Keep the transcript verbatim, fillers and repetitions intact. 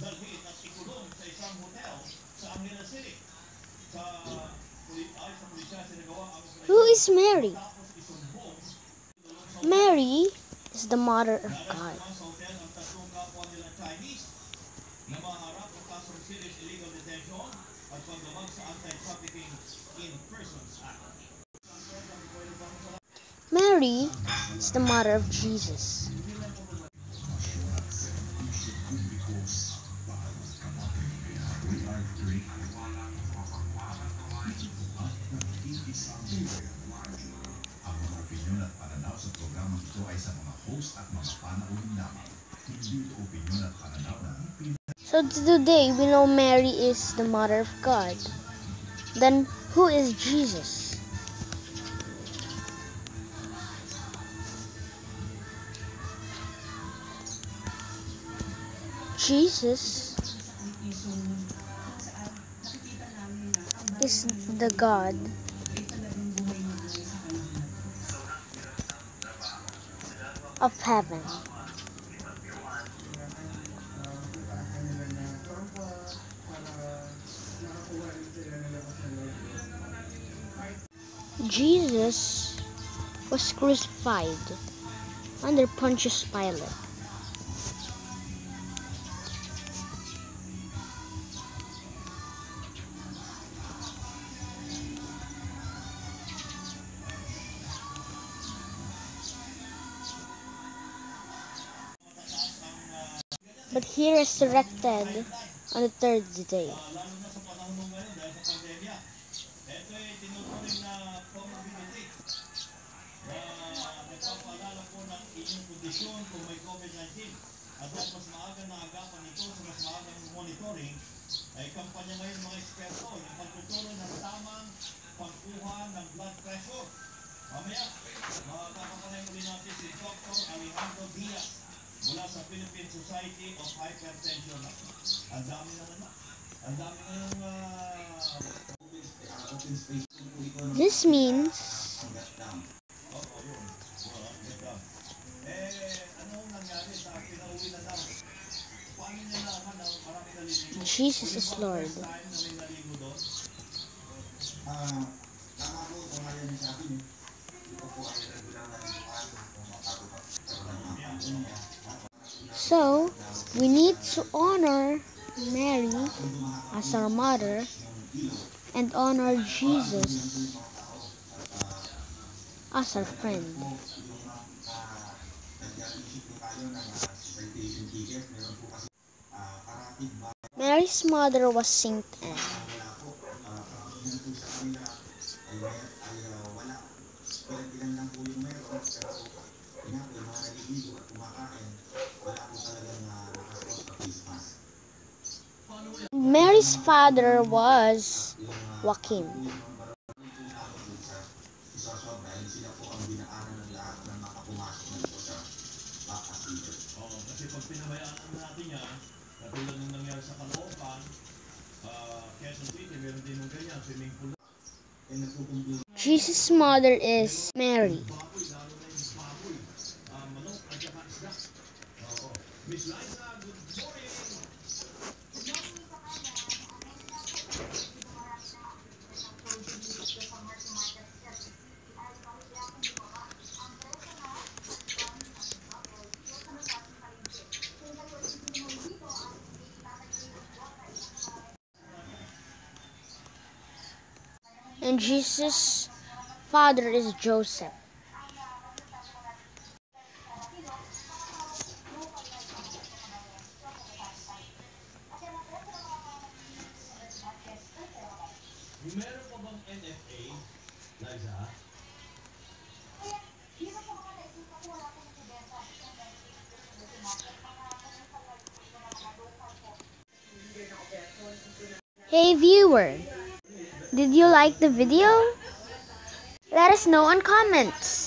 Who is Mary? Mary is the mother of God. Mary is the mother of Jesus. Ang mga opinyon at pananaw sa programang ito ay sa mga host at mga panauhin lamang. Hindi ito opinyon at pananaw na So today we know Mary is the mother of God. Then who is Jesus? Jesus is the God of heaven. Jesus was crucified under Pontius Pilate. But he resurrected on the third day. At mas maaga na agapan ito sa mas maagang monitoring ay kampanya ngayon mga eksperto yung pagtuturo ng tamang pagkuha ng blood pressure. Mamaya, makakapanay ulit natin si Doctor Alejandro Diaz mula sa Philippine Society of Hypertension. Ang dami naman na. Ang dami na yung uh, This means Jesus is Lord. So, we need to honor Mary as our mother and honor Jesus as our friend. Mary's mother was Saint Anne. Mary's father was Joachim. Jesus' mother is Mary. And Jesus' father is Joseph. Meron pa bang N F A, Liza? Hey viewer, did you like the video? Let us know in comments.